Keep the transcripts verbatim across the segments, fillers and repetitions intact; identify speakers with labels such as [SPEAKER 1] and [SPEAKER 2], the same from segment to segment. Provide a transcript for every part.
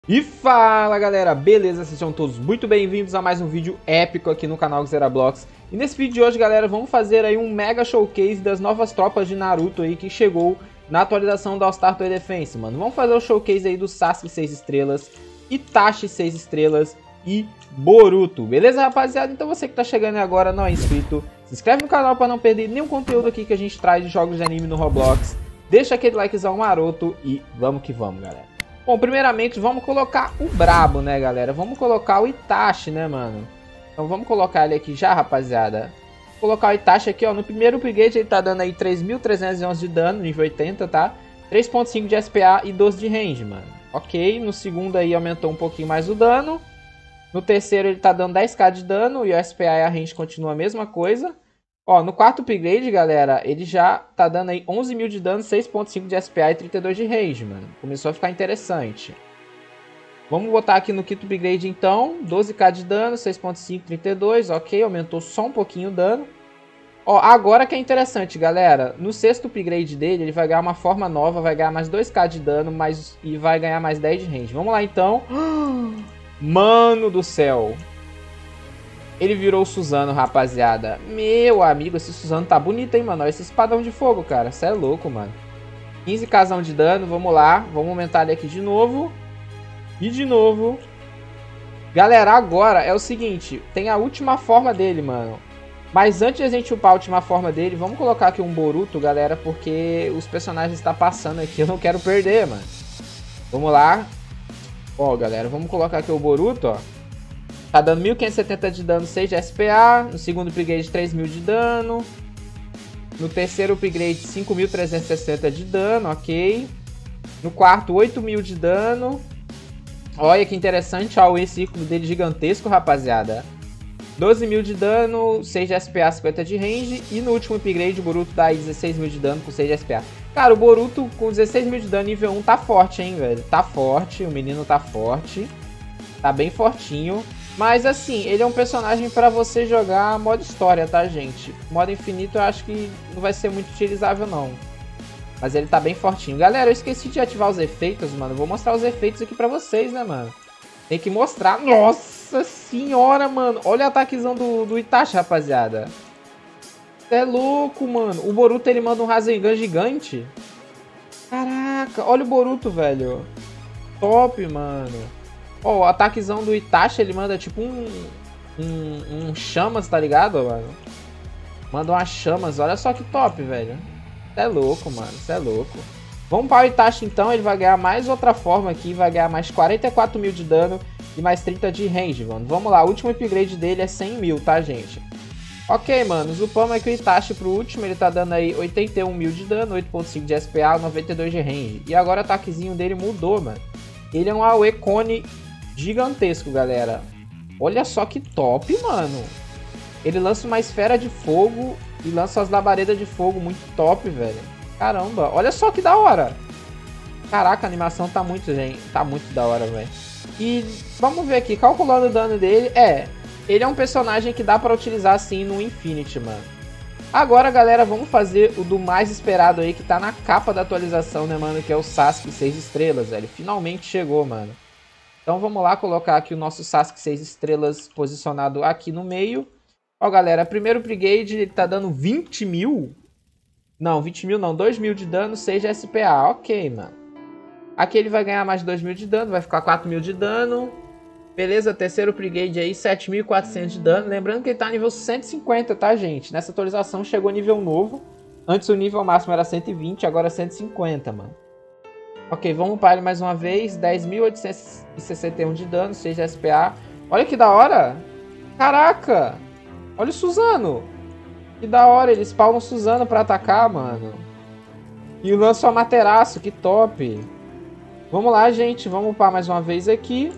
[SPEAKER 1] E fala galera, beleza? Sejam todos muito bem-vindos a mais um vídeo épico aqui no canal Xerablox. E nesse vídeo de hoje, galera, vamos fazer aí um mega showcase das novas tropas de Naruto aí que chegou na atualização do All Star Tower Defense, mano. Vamos fazer o showcase aí do Sasuke seis estrelas, Itachi seis estrelas e Boruto, beleza, rapaziada? Então você que tá chegando agora não é inscrito, se inscreve no canal para não perder nenhum conteúdo aqui que a gente traz de jogos de anime no Roblox. Deixa aquele likezão maroto e vamos que vamos, galera. Bom, primeiramente vamos colocar o brabo, né, galera? Vamos colocar o Itachi, né, mano? Então vamos colocar ele aqui já, rapaziada. Vou colocar o Itachi aqui, ó. No primeiro upgrade ele tá dando aí três mil trezentos e onze de dano, nível oitenta, tá? três ponto cinco de S P A e doze de range, mano. Ok, no segundo aí aumentou um pouquinho mais o dano. No terceiro ele tá dando dez mil de dano e o S P A e a range continua a mesma coisa. Ó, no quarto upgrade, galera, ele já tá dando aí onze mil de dano, seis ponto cinco de S P A e trinta e dois de range, mano. Começou a ficar interessante. Vamos botar aqui no quinto upgrade, então. doze mil de dano, seis ponto cinco, trinta e dois. Ok, aumentou só um pouquinho o dano. Ó, agora que é interessante, galera. No sexto upgrade dele, ele vai ganhar uma forma nova, vai ganhar mais dois mil de dano mais, e vai ganhar mais dez de range. Vamos lá, então. Mano do céu. Ele virou o Suzano, rapaziada. Meu amigo, esse Suzano tá bonito, hein, mano. Olha esse espadão de fogo, cara. Cê é louco, mano. quinze mil de dano, vamos lá. Vamos aumentar ele aqui de novo. E de novo. Galera, agora é o seguinte. Tem a última forma dele, mano. Mas antes de a gente upar a última forma dele, vamos colocar aqui um Boruto, galera. Porque os personagens estão passando aqui. Eu não quero perder, mano. Vamos lá. Ó, galera, vamos colocar aqui o Boruto, ó. Tá dando mil quinhentos e setenta de dano, seis de S P A. No segundo upgrade, três mil de dano. No terceiro upgrade, cinco mil trezentos e sessenta de dano, ok. No quarto, oito mil de dano. Olha que interessante, ó, o círculo dele gigantesco, rapaziada. doze mil de dano, seis de S P A, cinquenta de range. E no último upgrade, o Boruto dá aí dezesseis mil de dano com seis de S P A. Cara, o Boruto com dezesseis mil de dano nível um tá forte, hein, velho. Tá forte, o menino tá forte. Tá bem fortinho. Mas assim, ele é um personagem pra você jogar modo história, tá, gente? Modo infinito eu acho que não vai ser muito utilizável, não. Mas ele tá bem fortinho. Galera, eu esqueci de ativar os efeitos, mano. Vou mostrar os efeitos aqui pra vocês, né, mano? Tem que mostrar. Nossa senhora, mano. Olha o ataquezão do, do Itachi, rapaziada. Você é louco, mano. O Boruto, ele manda um Rasengan gigante. Caraca, olha o Boruto, velho. Top, mano. Ó, oh, o ataquezão do Itachi, ele manda tipo um, um, um chamas, tá ligado, mano? Manda umas chamas, olha só que top, velho. Cê é louco, mano, cê é louco. Vamos para o Itachi então, ele vai ganhar mais outra forma aqui, vai ganhar mais quarenta e quatro mil de dano e mais trinta de range, mano. Vamos lá, o último upgrade dele é cem mil, tá, gente? Ok, mano, upamos aqui o Itachi pro último, ele tá dando aí oitenta e um mil de dano, oito ponto cinco de S P A, noventa e dois de range. E agora o ataquezinho dele mudou, mano. Ele é um A O E cone gigantesco, galera. Olha só que top, mano. Ele lança uma esfera de fogo e lança as labaredas de fogo muito top, velho. Caramba, olha só que da hora. Caraca, a animação tá muito, gente. Tá muito da hora, velho. E vamos ver aqui, calculando o dano dele. É, ele é um personagem que dá pra utilizar assim no Infinity, mano. Agora, galera, vamos fazer o do mais esperado aí, que tá na capa da atualização, né, mano? Que é o Sasuke seis estrelas, velho. Finalmente chegou, mano. Então vamos lá colocar aqui o nosso Sasuke seis estrelas posicionado aqui no meio. Ó, galera, primeiro upgrade ele tá dando vinte mil. Não, vinte mil não, dois mil de dano, seis de S P A. Ok, mano. Aqui ele vai ganhar mais dois mil de dano, vai ficar quatro mil de dano. Beleza, terceiro upgrade aí, sete mil e quatrocentos de dano. Lembrando que ele tá nível cento e cinquenta, tá, gente? Nessa atualização chegou nível novo. Antes o nível máximo era cento e vinte, agora cento e cinquenta, mano. Ok, vamos para ele mais uma vez. dez mil oitocentos e sessenta e um de dano, seis de S P A. Olha que da hora. Caraca. Olha o Suzano. Que da hora. Ele spawna o Suzano pra atacar, mano. E lança o Amaterasu. Que top. Vamos lá, gente. Vamos upar mais uma vez aqui.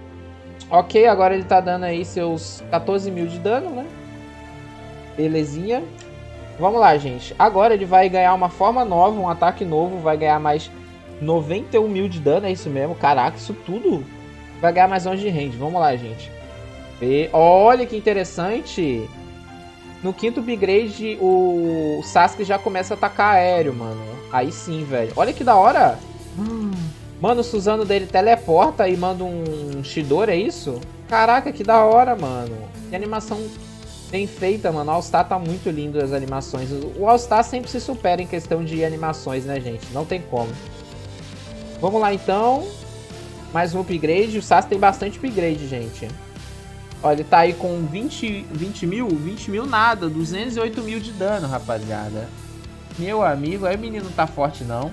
[SPEAKER 1] Ok, agora ele tá dando aí seus quatorze mil de dano, né? Belezinha. Vamos lá, gente. Agora ele vai ganhar uma forma nova, um ataque novo. Vai ganhar mais noventa e um mil de dano, é isso mesmo? Caraca, isso tudo vai ganhar mais onze de range. Vamos lá, gente. E olha que interessante. No quinto upgrade, o Sasuke já começa a atacar aéreo, mano. Aí sim, velho. Olha que da hora. Hum. Mano, o Suzano dele teleporta e manda um Shidori, é isso? Caraca, que da hora, mano. Que animação bem feita, mano. O All-Star tá muito lindo as animações. O All-Star sempre se supera em questão de animações, né, gente? Não tem como. Vamos lá, então. Mais um upgrade. O Sasuke tem bastante upgrade, gente. Olha, ele tá aí com vinte, vinte mil. vinte mil nada. duzentos e oito mil de dano, rapaziada. Meu amigo, aí o menino não tá forte, não.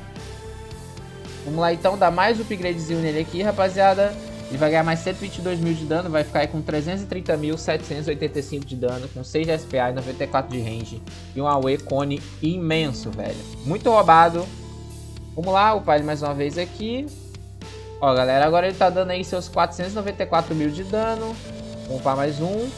[SPEAKER 1] Vamos lá, então. Dá mais um upgradezinho nele aqui, rapaziada. Ele vai ganhar mais cento e vinte e dois mil de dano. Vai ficar aí com trezentos e trinta mil, setecentos e oitenta e cinco de dano. Com seis de S P A e noventa e quatro de range. E um A W E cone imenso, velho. Muito roubado. Vamos lá, upar ele mais uma vez aqui. Ó, galera, agora ele tá dando aí seus quatrocentos e noventa e quatro mil de dano. Vamos upar mais um.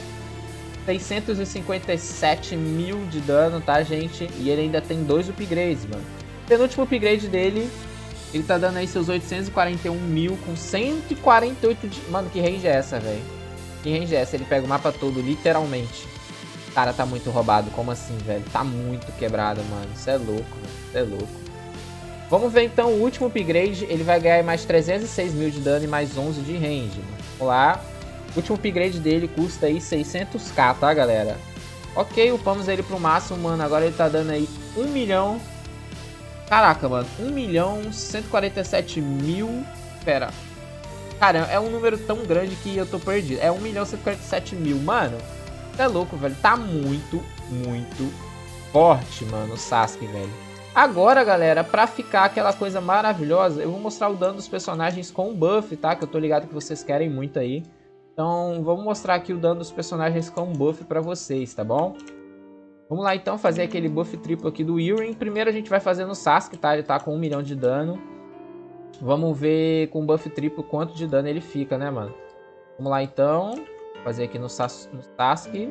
[SPEAKER 1] seiscentos e cinquenta e sete mil de dano, tá, gente? E ele ainda tem dois upgrades, mano. O penúltimo upgrade dele, ele tá dando aí seus oitocentos e quarenta e um mil com cento e quarenta e oito de... Mano, que range é essa, velho? Que range é essa? Ele pega o mapa todo, literalmente. Cara, tá muito roubado. Como assim, velho? Tá muito quebrado, mano. Isso é louco, velho. Isso é louco. Vamos ver, então, o último upgrade. Ele vai ganhar mais trezentos e seis mil de dano e mais onze de range, mano. Vamos lá. O último upgrade dele custa aí seiscentos k, tá, galera? Ok, upamos ele pro máximo, mano. Agora ele tá dando aí um milhão... Caraca, mano. um milhão cento e quarenta e sete mil... Pera. Cara, é um número tão grande que eu tô perdido. É um milhão cento e quarenta e sete mil. Mano, é louco, velho. Tá muito, muito forte, mano, o Sasuke, velho. Agora, galera, pra ficar aquela coisa maravilhosa, eu vou mostrar o dano dos personagens com buff, tá? Que eu tô ligado que vocês querem muito aí. Então, vamos mostrar aqui o dano dos personagens com buff pra vocês, tá bom? Vamos lá, então, fazer aquele buff triplo aqui do Irin. Primeiro a gente vai fazer no Sasuke, tá? Ele tá com um milhão de dano. Vamos ver com buff triplo quanto de dano ele fica, né, mano? Vamos lá, então. Fazer aqui no, Sas no Sasuke.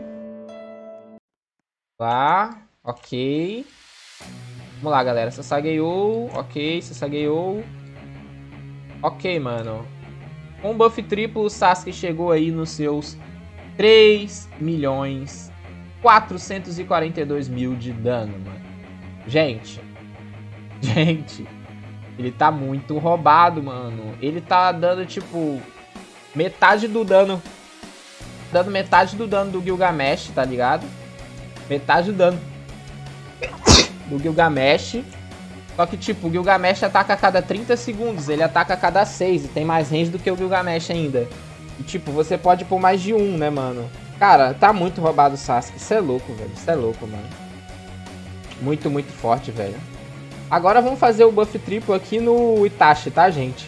[SPEAKER 1] Lá. Ok. Vamos lá, galera. Sasageou. Ok, Sasageou. Ok, mano. Com buff triplo, o Sasuke chegou aí nos seus três milhões quatrocentos e quarenta e dois mil de dano, mano. Gente. Gente. Ele tá muito roubado, mano. Ele tá dando, tipo, metade do dano. Dando metade do dano do Gilgamesh, tá ligado? Metade do dano do Gilgamesh. Só que, tipo, o Gilgamesh ataca a cada trinta segundos. Ele ataca a cada seis. E tem mais range do que o Gilgamesh ainda. E, tipo, você pode pôr mais de um, né, mano? Cara, tá muito roubado o Sasuke. Isso é louco, velho. Isso é louco, mano. Muito, muito forte, velho. Agora vamos fazer o buff triplo aqui no Itachi, tá, gente?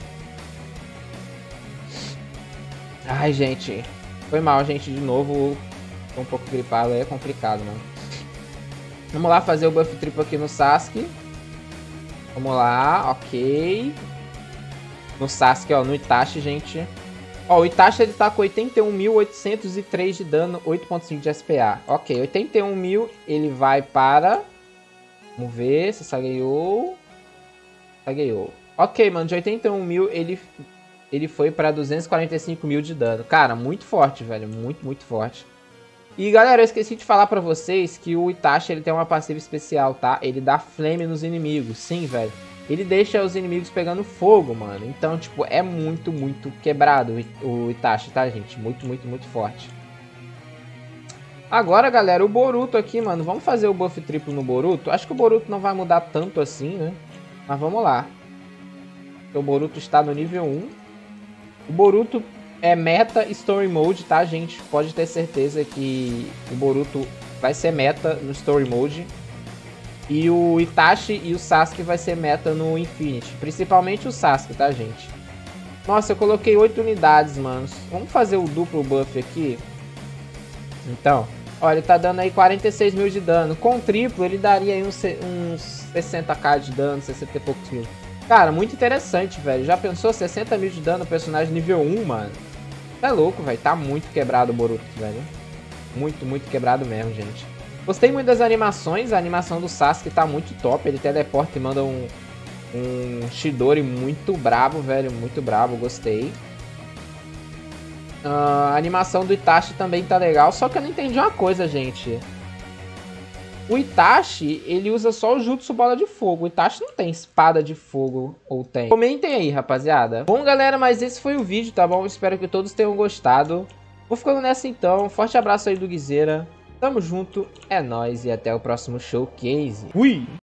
[SPEAKER 1] Ai, gente. Foi mal, gente, de novo. Tô um pouco gripado, aí é complicado, mano. Vamos lá fazer o buff triplo aqui no Sasuke. Vamos lá, ok. No Sasuke, ó, no Itachi, gente. Ó, o Itachi ele tá com oitenta e um mil oitocentos e três de dano, oito ponto cinco de S P A. Ok, oitenta e um mil ele vai para... Vamos ver, se sagueou. Sagueou. Ok, mano, de oitenta e um mil ele, ele foi para duzentos e quarenta e cinco mil de dano. Cara, muito forte, velho. Muito, muito forte. E, galera, eu esqueci de falar pra vocês que o Itachi ele tem uma passiva especial, tá? Ele dá flame nos inimigos. Sim, velho. Ele deixa os inimigos pegando fogo, mano. Então, tipo, é muito, muito quebrado o Itachi, tá, gente? Muito, muito, muito forte. Agora, galera, o Boruto aqui, mano. Vamos fazer o buff triplo no Boruto? Acho que o Boruto não vai mudar tanto assim, né? Mas vamos lá. O Boruto está no nível um. O Boruto é meta Story Mode, tá, gente? Pode ter certeza que o Boruto vai ser meta no Story Mode. E o Itachi e o Sasuke vai ser meta no Infinity. Principalmente o Sasuke, tá, gente? Nossa, eu coloquei oito unidades, mano. Vamos fazer o duplo buff aqui. Então, olha, ele tá dando aí quarenta e seis mil de dano. Com triplo, ele daria aí uns, uns sessenta k de dano, sessenta e poucos mil. Cara, muito interessante, velho. Já pensou sessenta mil de dano no personagem nível um, mano? É louco, velho. Tá muito quebrado o Boruto, velho. Muito, muito quebrado mesmo, gente. Gostei muito das animações. A animação do Sasuke tá muito top. Ele teleporta e manda um, um Chidori muito brabo, velho. Muito brabo, gostei. Uh, a animação do Itachi também tá legal. Só que eu não entendi uma coisa, gente. O Itachi, ele usa só o Jutsu Bola de Fogo. O Itachi não tem espada de fogo, ou tem? Comentem aí, rapaziada. Bom, galera, mas esse foi o vídeo, tá bom? Espero que todos tenham gostado. Vou ficando nessa então. Forte abraço aí do Guizeira. Tamo junto, é nóis e até o próximo showcase. Fui!